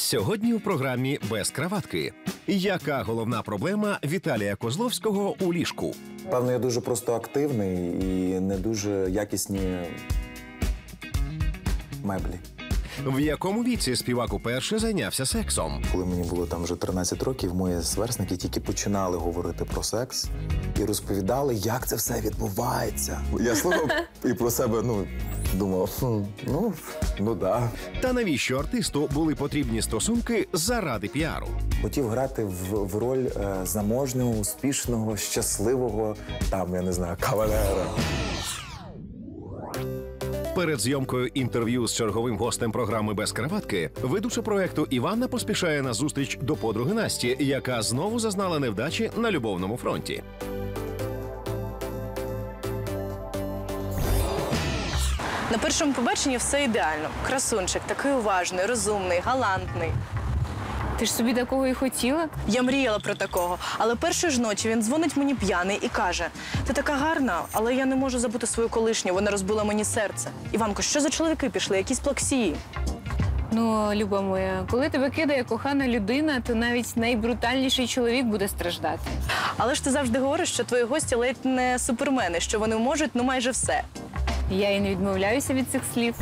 Сьогодні у програмі «Без краватки». Яка головна проблема Віталія Козловського у ліжку? Певно, я дуже просто активний і не дуже якісні меблі. В якому віці співак уперше зайнявся сексом? Коли мені було там вже 13 років, мої сверстники тільки починали говорити про секс і розповідали, як це все відбувається. Я слухав і про себе, думав, да. Та навіщо артисту були потрібні стосунки заради піару? Хотів грати в роль заможного, успішного, щасливого, кавалера. Перед зйомкою інтерв'ю з черговим гостем програми «Без краватки» ведуча проекту Іванна поспішає на зустріч до подруги Насті, яка знову зазнала невдачі на любовному фронті. На першому побаченні все ідеально. Красунчик, такий уважний, розумний, галантний. Ти ж собі такого і хотіла? Я мріяла про такого, але першої ж ночі він дзвонить мені п'яний і каже: «Ти така гарна, але я не можу забути свою колишню, вона розбила мені серце». Іванко, що за чоловіки пішли, якісь плаксії? Люба моя, коли тебе кидає кохана людина, то навіть найбрутальніший чоловік буде страждати. Але ж ти завжди говориш, що твої гості ледь не супермени, що вони можуть, майже все. Я і не відмовляюся від цих слів.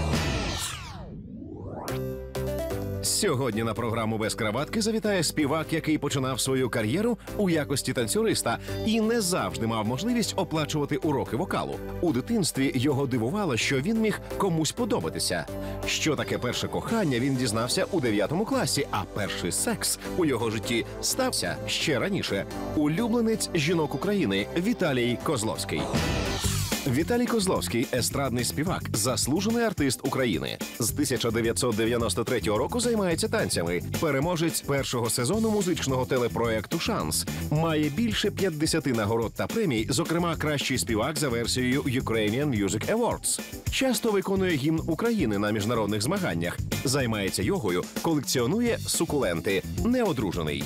Сьогодні на програму «Без краватки» завітає співак, який починав свою кар'єру у якості танцюриста і не завжди мав можливість оплачувати уроки вокалу. У дитинстві його дивувало, що він міг комусь подобатися. Що таке перше кохання, він дізнався у 9 класі, а перший секс у його житті стався ще раніше. Улюбленець жінок України Віталій Козловський. Віталій Козловський – естрадний співак, заслужений артист України. З 1993 року займається танцями. Переможець першого сезону музичного телепроекту «Шанс». Має більше 50 нагород та премій, зокрема, кращий співак за версією Ukrainian Music Awards. Часто виконує гімн України на міжнародних змаганнях. Займається йогою, колекціонує сукуленти. Неодружений.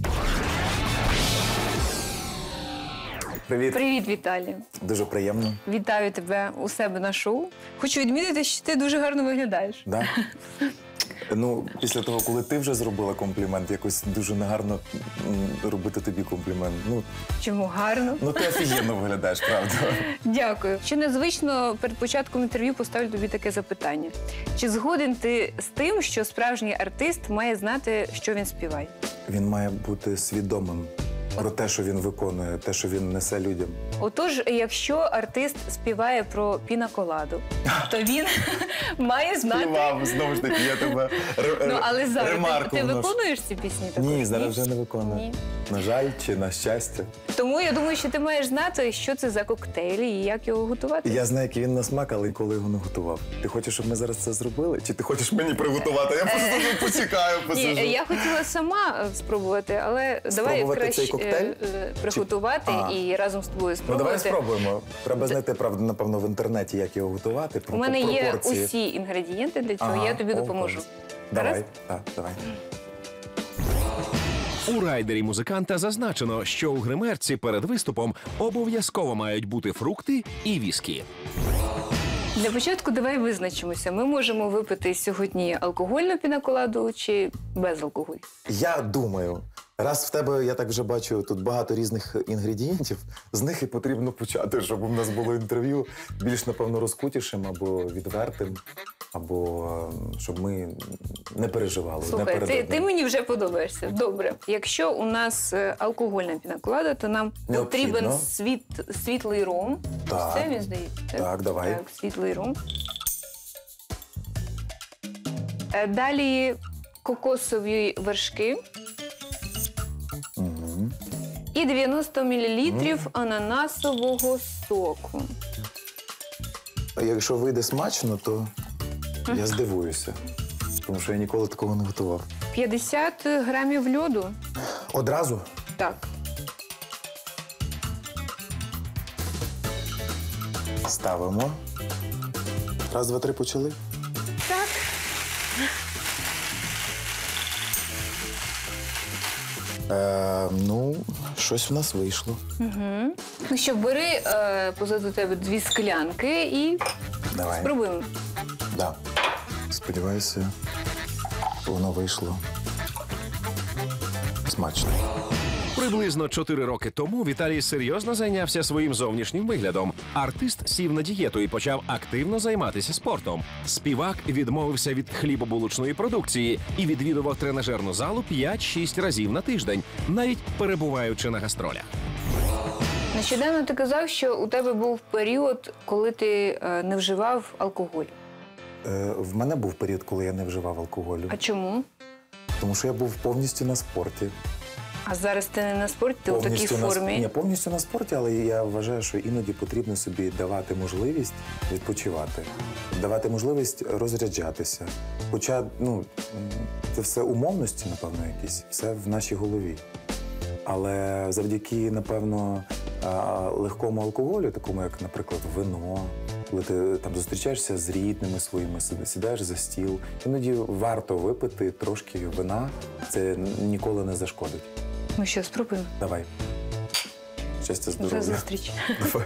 Привіт. Привіт, Віталій. Дуже приємно. Вітаю тебе у себе на шоу. Хочу відмітити, що ти дуже гарно виглядаєш. Да? Після того, коли ти вже зробила комплімент, якось дуже негарно робити тобі комплімент. Чому гарно? Ти офігенно виглядаєш, правда. Дякую. Чи незвично перед початком інтерв'ю поставлю тобі таке запитання? Чи згоден ти з тим, що справжній артист має знати, що він співає? Він має бути свідомим про те, що він виконує, те, що він несе людям. Отож, якщо артист співає про пінаколаду, то він має знати... Співав, знову ж таки, я тебе але зараз ремарку ти вношу. виконуєш ці пісні також? Ні, зараз вже не виконую. Ні. На жаль, чи на щастя. Тому я думаю, що ти маєш знати, що це за коктейль і як його готувати. Я знаю, який він на смак, але коли його не готував. Ти хочеш, щоб ми зараз це зробили? Чи ти хочеш мені приготувати? Я просто тут поцікаю, посижу. Ні, я хотіла сама спробувати, але давай краще приготувати і разом з тобою спробувати. Давай спробуємо. Треба знайти, правда, напевно, в інтернеті, як його готувати. У мене є усі інгредієнти для цього, я тобі допоможу. Давай, давай. У райдері музиканта зазначено, що у гримерці перед виступом обов'язково мають бути фрукти і віскі. Для початку давай визначимося. Ми можемо випити сьогодні алкогольну пінаколаду чи без алкоголю? Я думаю, раз в тебе, я так вже бачу, тут багато різних інгредієнтів, з них і потрібно почати, щоб у нас було інтерв'ю більш, напевно, розкутішим або відвертим, або щоб ми не переживали. Слухай, ти мені вже подобаєшся. Добре. Якщо у нас алкогольна пінаколада, то нам потрібен світлий ром. Так. Це, мені здається. Так, давай. Так, світлий ром. Далі кокосові вершки. Угу. І 90 мл ананасового соку. А якщо вийде смачно, то я здивуюся. Тому що я ніколи такого не готував. 50 грамів льоду. Одразу? Так. Ставимо. Раз, два, три, почали? Так. Щось в нас вийшло. Угу. Ну що, бери позаду тебе 2 склянки і Давай. спробуємо. Да. Сподіваюся, воно вийшло смачно. Приблизно 4 роки тому Віталій серйозно зайнявся своїм зовнішнім виглядом. Артист сів на дієту і почав активно займатися спортом. Співак відмовився від хлібобулочної продукції і відвідував тренажерну залу 5-6 разів на тиждень, навіть перебуваючи на гастролях. Нещодавно ти казав, що у тебе був період, коли ти не вживав алкоголь. В мене був період, коли я не вживав алкоголю. А чому? Тому що я був повністю на спорті. А зараз ти не на спорті, ти у такій формі. Ні, повністю на спорті, але я вважаю, що іноді потрібно собі давати можливість відпочивати, давати можливість розряджатися. Хоча, це все умовності, напевно, якісь, все в нашій голові. Але завдяки, напевно, легкому алкоголю, такому як, наприклад, вино, коли ти там зустрічаєшся з рідними своїми, сідаєш за стіл, іноді варто випити трошки вина, це ніколи не зашкодить. Ну що, спробуємо? Давай. Щастя, здоров'я. За зустріч. Давай.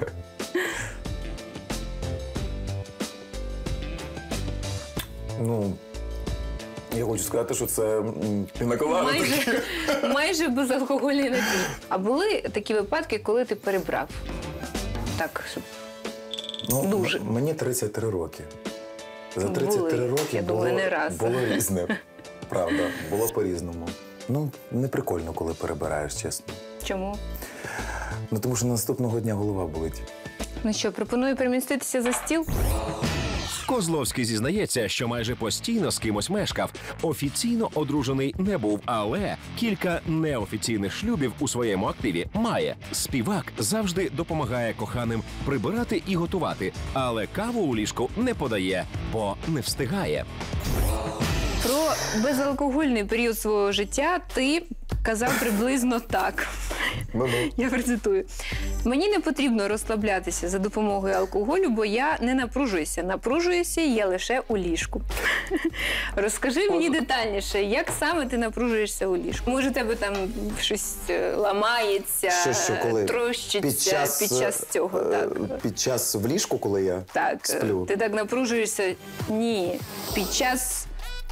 Я хочу сказати, що це пінаколада. Майже безалкогольний напій. А були такі випадки, коли ти перебрав? Так, щоб... дуже. Мені 33 роки. За Були. 33 роки Я думаю, не раз. було різне. Правда, було по-різному. Не прикольно, коли перебираєш, чесно. Чому? Тому що наступного дня голова болить. Ну що, пропоную переміститися за стіл? Козловський зізнається, що майже постійно з кимось мешкав. Офіційно одружений не був, але кілька неофіційних шлюбів у своєму активі має. Співак завжди допомагає коханим прибирати і готувати, але каву у ліжку не подає, бо не встигає. Про безалкогольний період свого життя ти казав приблизно так. Я процитую. Мені не потрібно розслаблятися за допомогою алкоголю, бо я не напружуюся. Напружуюся я лише у ліжку. Розкажи мені детальніше, як саме ти напружуєшся у ліжку? Може, тебе там щось ламається, коли? трощиться під час цього? Так. Під час в ліжку, коли я сплю? Ти так напружуєшся? Ні. Під час...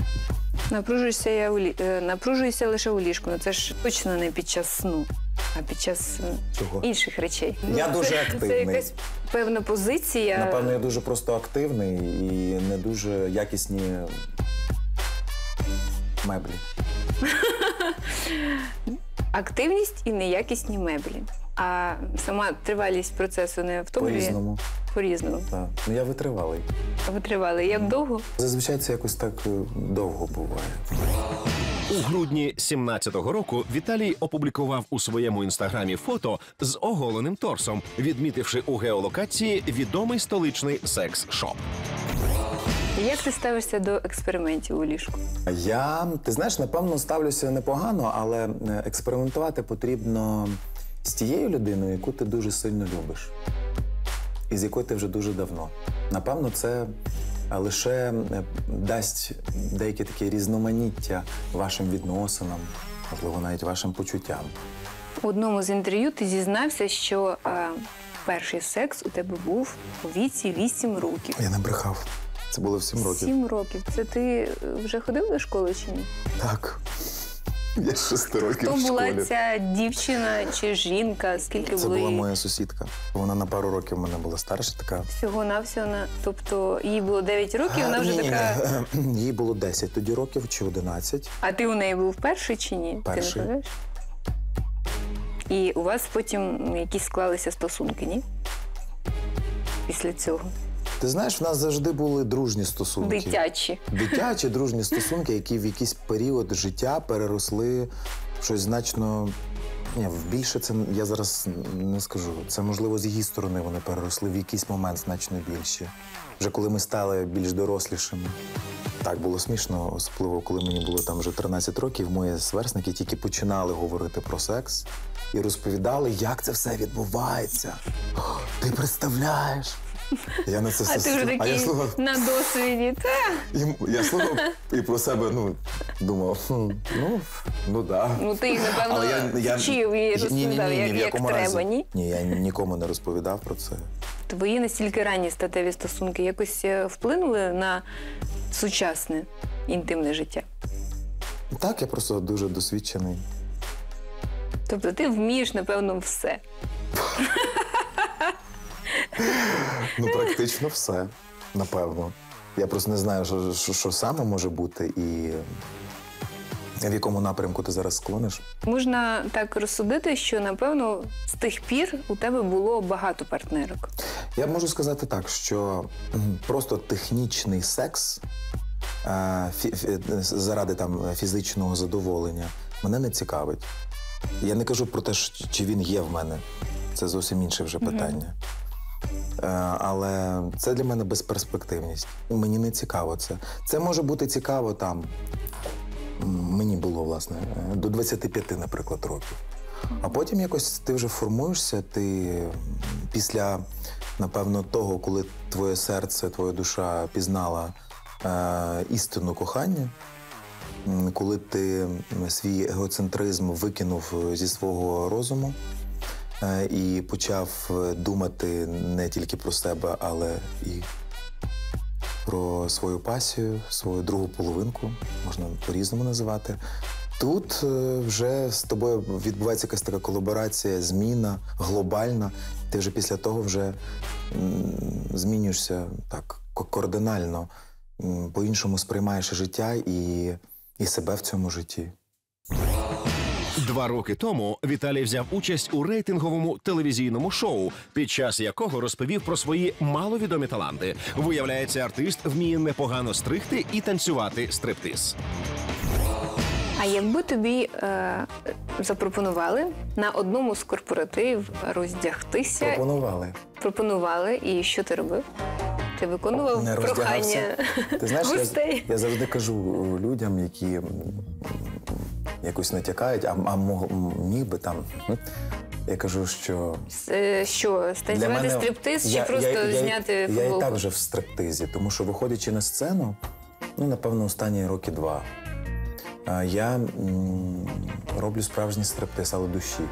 Напружуюся лише у ліжку. Це ж точно не під час сну, а під час інших речей. Я дуже активний. Це якась певна позиція. Напевно, я дуже просто активний і не дуже якісні меблі. Активність і неякісні меблі. А сама тривалість процесу не втомлює? По-різному. По-різному. Так. Я витривалий. Витривали. Як довго? Зазвичай це якось так довго буває. У грудні 17-го року Віталій опублікував у своєму інстаграмі фото з оголеним торсом, відмітивши у геолокації відомий столичний секс-шоп. Як ти ставишся до експериментів у ліжку? Ти знаєш, напевно, ставлюся непогано, але експериментувати потрібно з тією людиною, яку ти дуже сильно любиш. І з якою ти вже дуже давно. Напевно, це лише дасть деяке таке різноманіття вашим відносинам, можливо, навіть вашим почуттям. У одному з інтерв'ю ти зізнався, що перший секс у тебе був у віці 8 років. Я не брехав. Це було в 7 років. 7 років. Це ти вже ходив до школи чи ні? Так. Я 6 років Хто в школі. була ця дівчина чи жінка? Скільки Це були? була моя сусідка. Вона на пару років мене була старша така. Всього-навсього? Тобто їй було 9 років, вона вже така... Їй було 10 тоді років чи 11. А ти у неї був перший чи ні? Перший. Ти не пам'ятаєш? І у вас потім якісь склалися стосунки, ні? Після цього? Ти знаєш, в нас завжди були дружні стосунки. Дитячі. Дитячі, дружні стосунки, які в якийсь період життя переросли в щось значно... Ні, в більше це я зараз не скажу. Це, можливо, з її сторони вони переросли в якийсь момент значно більші. Вже коли ми стали більш дорослішими. Так, було смішно, особливо, коли мені було там вже 13 років, мої сверстники тільки починали говорити про секс і розповідали, як це все відбувається. О, ти представляєш? Я на це А ти вже такий на досвіді. Я слухав і про себе, думав, да. Ну, ти їх, напевно, вчив і розповідав, як треба, ні? Ні, я нікому не розповідав про це. Твої настільки ранні статеві стосунки якось вплинули на сучасне інтимне життя? Так, я просто дуже досвідчений. Тобто ти вмієш, напевно, все. Ну, практично все, напевно. Я просто не знаю, що саме може бути і в якому напрямку ти зараз склониш. Можна так розсудити, що, напевно, з тих пір у тебе було багато партнерок. Я можу сказати так, що просто технічний секс заради фізичного задоволення мене не цікавить. Я не кажу про те, чи він є в мене. Це зовсім інше вже питання. Але це для мене безперспективність. Мені не цікаво це. Це може бути цікаво мені було, власне, до 25, наприклад, років. А потім якось ти вже формуєшся, ти після, напевно, того, коли твоє серце, твоя душа пізнала істину кохання, коли ти свій егоцентризм викинув зі свого розуму і почав думати не тільки про себе, але і про свою пасію, свою другу половинку, можна по-різному називати. Тут вже з тобою відбувається якась така колаборація, зміна глобальна. Ти вже після того вже змінюєшся так кардинально, по-іншому сприймаєш життя і себе в цьому житті. 2 роки тому Віталій взяв участь у рейтинговому телевізійному шоу, під час якого розповів про свої маловідомі таланти. Виявляється, артист вміє непогано стригти і танцювати стриптиз. А якби тобі запропонували на одному з корпоративів роздягтися? Пропонували. І що ти робив? Ти виконував не прохання Ти знаєш, гостей? я завжди кажу людям, які якось натякають, міг би там. Я кажу, що... Що, станцювати стриптиз чи просто зняти футболку? Я і так вже в стриптизі, тому що, виходячи на сцену, напевно, останні роки 2, я роблю справжній стриптиз, але душі.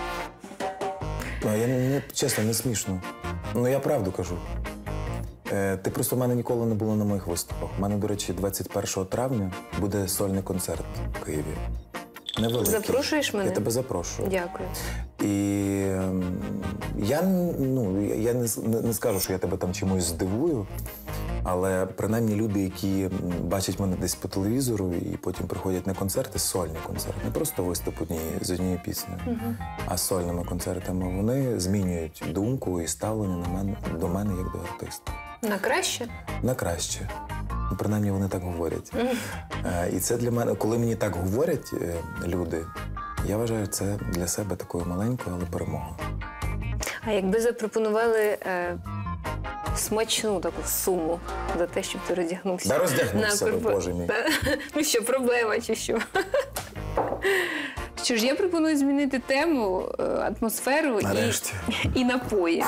Чесно, не смішно. Я правду кажу. Ти просто в мене ніколи не було на моїх виступах. У мене, до речі, 21 травня буде сольний концерт в Києві. Невеликий. Запрошуєш мене? Я тебе запрошую. Дякую. І я не скажу, що я тебе там чимось здивую, але принаймні люди, які бачать мене десь по телевізору і потім приходять на концерти, сольні концерти, не просто виступ з однією піснею, а сольними концертами, вони змінюють думку і ставлення до мене як до артиста. На краще? На краще. Принаймні вони так говорять. І це для мене, коли мені так говорять люди, я вважаю, це для себе такою маленькою, але перемогою. А якби запропонували смачну таку суму за те, щоб ти роздягнувся? Да роздягнувся, Боже мій. Ну що, проблема чи що? Що ж, я пропоную змінити тему, атмосферу і напої.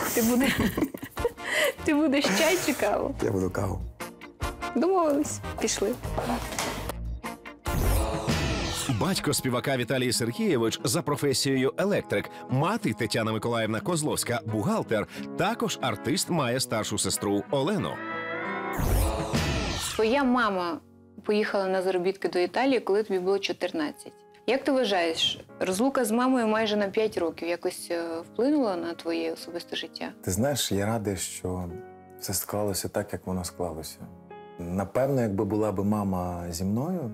Ти будеш чай чи каву? Я буду каву. Домовились. Пішли. Батько співака Віталій Сергійович за професією електрик. Мати Тетяна Миколаївна Козловська – бухгалтер. Також артист має старшу сестру Олену. Твоя мама поїхала на заробітки до Італії, коли тобі було 14. Як ти вважаєш, розлука з мамою майже на 5 років якось вплинула на твоє особисте життя? Ти знаєш, я радий, що все склалося так, як воно склалося. Напевно, якби була б мама зі мною,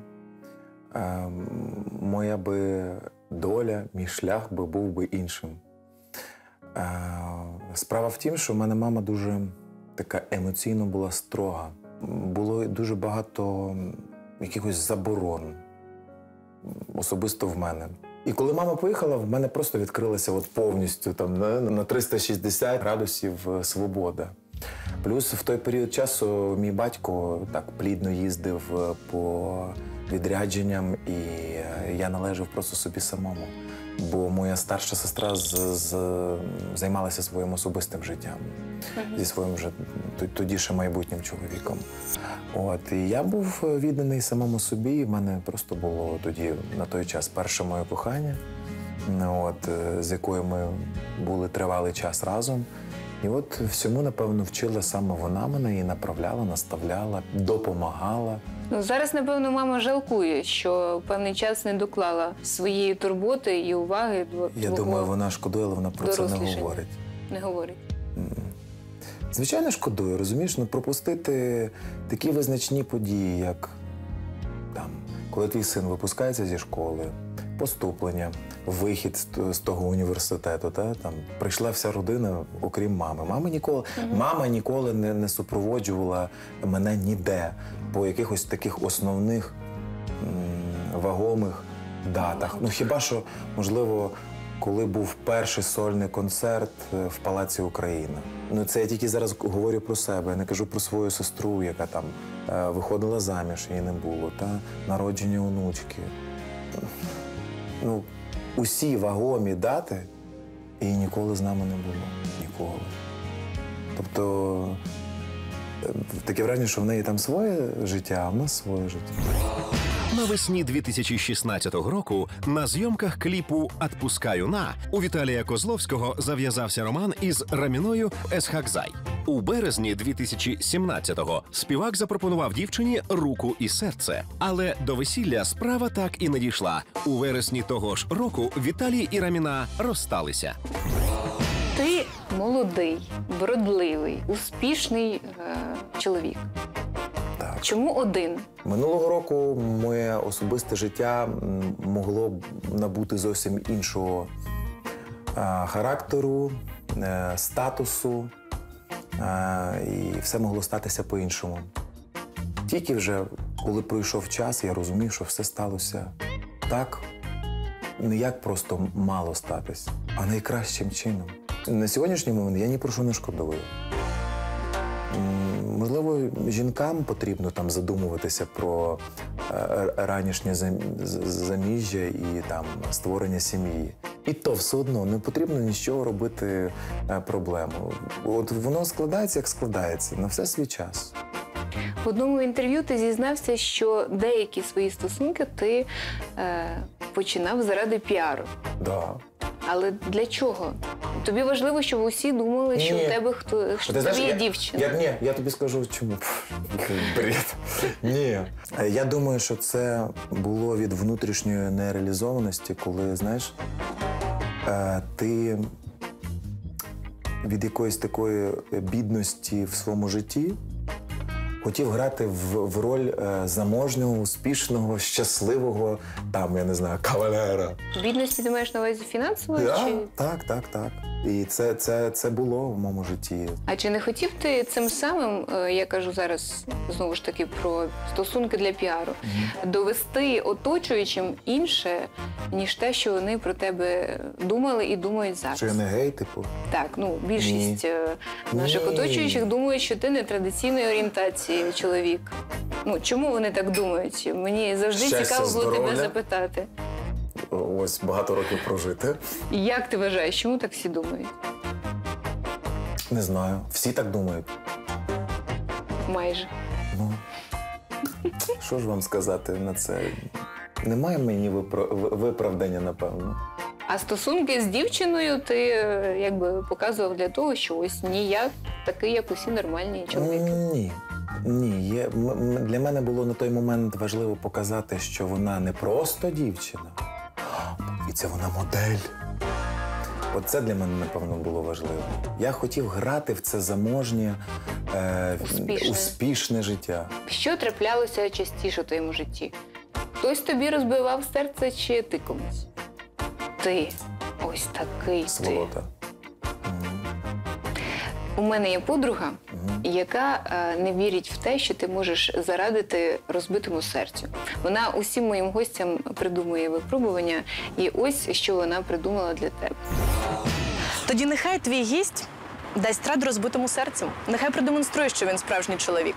моя би доля, мій шлях був би іншим. Справа в тім, що в мене мама дуже така емоційно була строга. Було дуже багато якихось заборон, особисто в мене. І коли мама поїхала, в мене просто відкрилася повністю на 360 градусів свобода. Плюс в той період часу мій батько так плідно їздив по відрядженням, і я належав просто собі самому. Бо моя старша сестра займалася своїм особистим життям, зі своїм вже тоді ще майбутнім чоловіком. І я був відданий самому собі, і в мене просто було тоді, на той час, перше моє кохання, з якою ми були тривалий час разом. І от всьому, напевно, вчила саме вона мене і направляла, наставляла, допомагала. Ну, зараз, напевно, мама жалкує, що певний час не доклала своєї турботи і уваги до Я думаю, вона шкодує, але вона про це не дорослішання. говорить. Не говорить. Звичайно, шкодую, розумієш? Ну, пропустити такі визначні події, як там, коли твій син випускається зі школи, поступлення, вихід з того університету, там прийшла вся родина, окрім мами. Мама ніколи не супроводжувала мене ніде по якихось таких основних вагомих датах. Ну хіба що, можливо, коли був перший сольний концерт в Палаці Україна. Ну це я тільки зараз говорю про себе, я не кажу про свою сестру, яка там виходила заміж, її не було, та народження онучки. Ну, усі вагомі дати, і ніколи з нами не було. Ніколи. Тобто, таке враження, що в неї там своє життя, а в нас своє життя. Навесні 2016 року на зйомках кліпу «Отпускаю на» у Віталія Козловського зав'язався роман із Раміною Есхакзай. У березні 2017-го співак запропонував дівчині руку і серце. Але до весілля справа так і не дійшла. У вересні того ж року Віталій і Раміна розсталися. Ти молодий, вродливий, успішний чоловік. Так. Чому один? Минулого року моє особисте життя могло б набути зовсім іншого характеру, статусу, і все могло статися по-іншому. Тільки вже, коли пройшов час, я розумів, що все сталося так, не як просто мало статись, а найкращим чином. На сьогоднішній момент я ні про що не шкодую. Можливо, жінкам потрібно там задумуватися про ранішнє заміжжя і там створення сім'ї. І то все одно не потрібно нічого робити проблему. От воно складається, як складається, на все свій час. В одному інтерв'ю ти зізнався, що деякі свої стосунки ти починав заради піару. Да. Але для чого? Тобі важливо, щоб усі думали, що Ні. у тебе що Ти знаєш, тобі є дівчина. Я тобі скажу, чому. Бред. Ні. Я думаю, що це було від внутрішньої нереалізованості, коли, знаєш, ти від якоїсь такої бідності в своєму житті хотів грати в роль заможного, успішного, щасливого, там, я не знаю, кавалера. Бідності ти маєш на увазі фінансової? Чи... Так. І це було в моєму житті. А чи не хотів ти цим самим, я кажу зараз знову ж таки про стосунки для піару, довести оточуючим інше, ніж те, що вони про тебе думали і думають зараз? Що я не гей, типу? Так, ну більшість наших оточуючих думають, що ти не традиційної орієнтації чоловік. Ну чому вони так думають? Мені завжди Щастя, цікаво було здоров'я. тебе запитати. Ось багато років прожити. Як ти вважаєш, чому так всі думають? Не знаю. Всі так думають. Майже. Ну, що ж вам сказати на це? Немає мені виправдання, напевно. А стосунки з дівчиною ти якби показував для того, що ось ні, я такий, як усі нормальні чоловіки. Ні. Для мене було на той момент важливо показати, що вона не просто дівчина, і це вона модель. Оце для мене, напевно, було важливо. Я хотів грати в це заможнє, успішне життя. Що траплялося частіше в твоєму житті? Хтось тобі розбивав серце чи ти комусь? Ти. Ось такий Сволота. У мене є подруга, яка не вірить в те, що ти можеш зарадити розбитому серцю. Вона усім моїм гостям придумує випробування, і ось що вона придумала для тебе. Тоді нехай твій гість дасть раду розбитому серцю. Нехай продемонструє, що він справжній чоловік.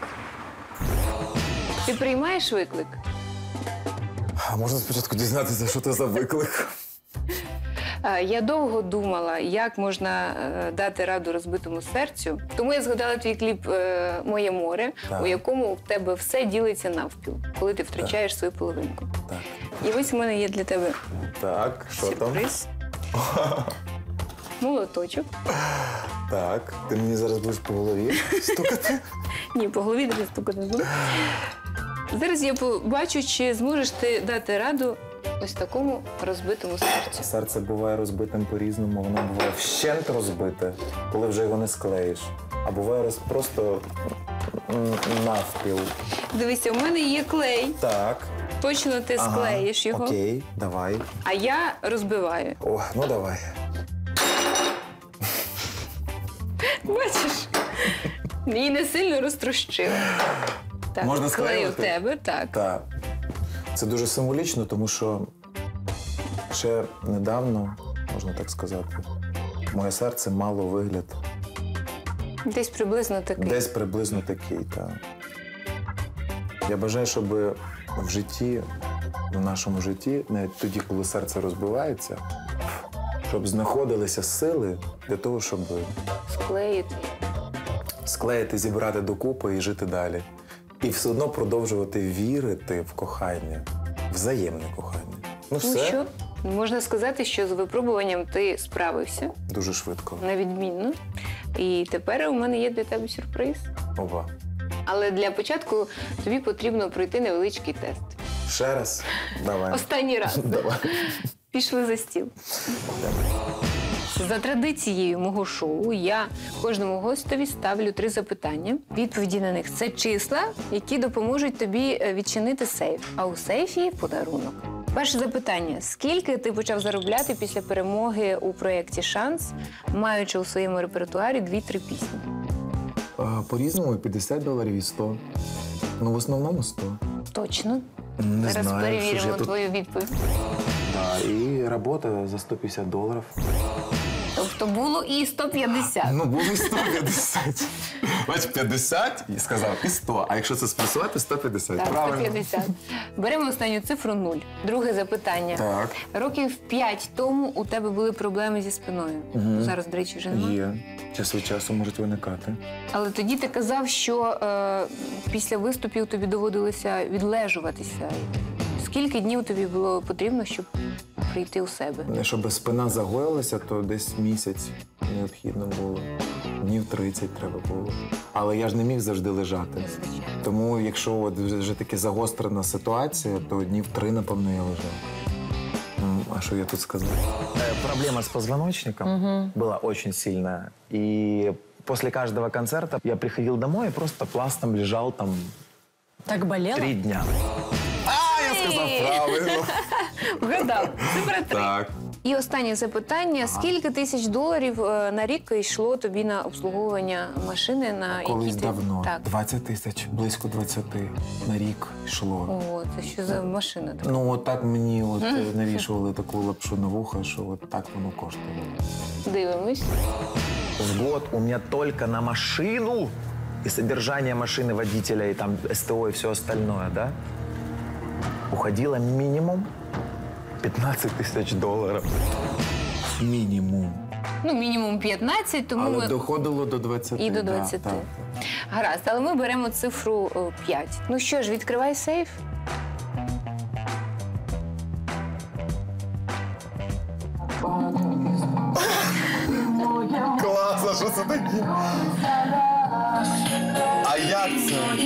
Ти приймаєш виклик? А можна спочатку дізнатися, що це за виклик? Я довго думала, як можна дати раду розбитому серцю. Тому я згадала твій кліп «Моє море», так, у якому в тебе все ділиться навпіл, коли ти втрачаєш свою половинку. Так. І ось у мене є для тебе Так, що там? сюрприз. молоточок. Так, ти мені зараз будеш по голові стукати? Ні, по голові не стукати не буду. Зараз я побачу, чи зможеш ти дати раду ось такому розбитому серцю. Серце буває розбитим по-різному, воно буває вщент розбите, коли вже його не склеїш. А буває просто навпіл. Дивися, у мене є клей. Так. Точно ти склеїш його. Окей, давай. А я розбиваю. О, ну давай. Бачиш? Її не сильно розтрощила. Так, Можна клей у склеювати? тебе, так. Так. Це дуже символічно, тому що ще недавно, можна так сказати, моє серце мало вигляд. Десь приблизно такий. Десь приблизно такий, так. Я бажаю, щоб в житті, в нашому житті, навіть тоді, коли серце розбивається, щоб знаходилися сили для того, щоб склеїти, зібрати докупи і жити далі. І все одно продовжувати вірити в кохання, взаємне кохання. Ну все, Ну що, можна сказати, що з випробуванням ти справився дуже швидко. на відмінно. І тепер у мене є для тебе сюрприз. Ова. Але для початку тобі потрібно пройти невеличкий тест. Ще раз? Давай. Останній раз. Давай. Пішли за стіл. За традицією мого шоу я кожному гостеві ставлю 3 запитання. Відповіді на них – це числа, які допоможуть тобі відчинити сейф. А у сейфі – подарунок. Перше запитання. Скільки ти почав заробляти після перемоги у проєкті «Шанс», маючи у своєму репертуарі 2-3 пісні? По-різному, $50 і 100. Ну, в основному 100. Точно. Не Зараз знаю, що ж перевіримо я тут... твою відповідь. Да, і робота за $150. Тобто було і 150. Ну, було і 150. Бач, 50, і сказав, і 100. А якщо це сплюсувати, 150. Так, Правильно. 150. Беремо останню цифру 0. Друге запитання. Так. Років 5 тому у тебе були проблеми зі спиною. Зараз, до речі, вже немає. Є. Час від часу можуть виникати. Але тоді ти казав, що після виступів тобі доводилося відлежуватися. Скільки днів тобі було потрібно, щоб прийти у себе? Щоб спина загоїлася, то десь місяць необхідно було. Днів 30 треба було. Але я ж не міг завжди лежати. Звичайно. Тому, якщо от вже таки загострена ситуація, то днів 3, напевно, я лежав. А что я тут сказал? Проблема с позвоночником была очень сильная. И после каждого концерта я приходил домой и просто пластом лежал там Так болело? 3 дня. Я сказав правильно. Вгадав. Цифра 3. Так. І останнє запитання. Скільки тисяч доларів на рік йшло тобі на обслуговування машини? На Колись якій ти... давно. Так. 20 тисяч, близько 20 на рік йшло. О, це що за машина така? Ну, от так мені навішували таку лапшу на вуха, що от так воно коштувало. Дивимось. В год у меня только на машину и содержание машины водителя, и там СТО и все остальное, да, уходило минимум $15 тысяч. Мінімум. Ну, мінімум 15, тому Але ми... доходило до 20. І до 20. Так. Гаразд, але ми беремо цифру 5. Ну що ж, відкривай сейф. Класно, що це таке? А як це?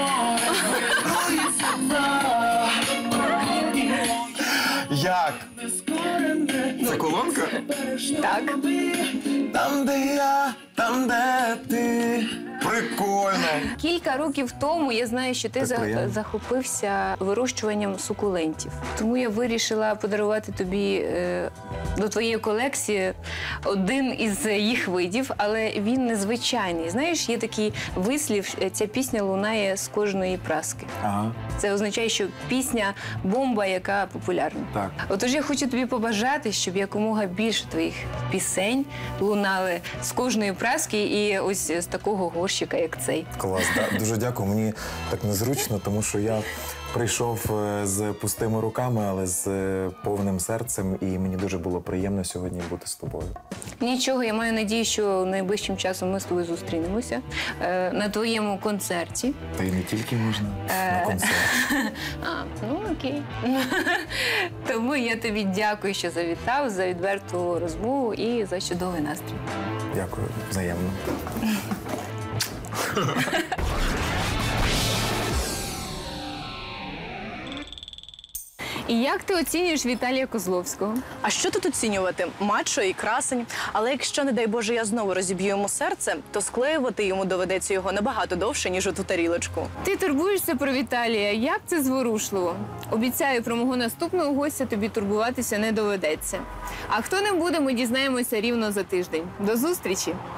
Як? Це колонка? Так. Там, де я, там, де ти. Прикольно. Кілька років тому я знаю, що ти Так приємно. захопився вирощуванням сукулентів. Тому я вирішила подарувати тобі до твоєї колекції один із їх видів, але він незвичайний. Знаєш, є такий вислів, ця пісня лунає з кожної праски. Ага, Це означає, що пісня – бомба, яка популярна. так. Отож я хочу тобі побажати, щоб якомога більше твоїх пісень лунали з кожної праски і ось з такого горщика, як цей. Клас, да. Дуже дякую. Мені так незручно, тому що я прийшов з пустими руками, але з повним серцем, і мені дуже було приємно сьогодні бути з тобою. Нічого, я маю надію, що найближчим часом ми з тобою зустрінемося на твоєму концерті. Та й не тільки можна на концерт. Ну окей. Тому я тобі дякую, що завітав, за відверту розмову і за чудовий настрій. Дякую, взаємно. І як ти оцінюєш Віталія Козловського? А що тут оцінювати? Мачо і красень. Але якщо, не дай Боже, я знову розіб'ю йому серце, то склеювати йому доведеться його набагато довше, ніж у ту тарілочку. Ти турбуєшся про Віталія. Як це зворушливо. Обіцяю, про мого наступного гостя тобі турбуватися не доведеться. А хто не буде, ми дізнаємося рівно за тиждень. До зустрічі!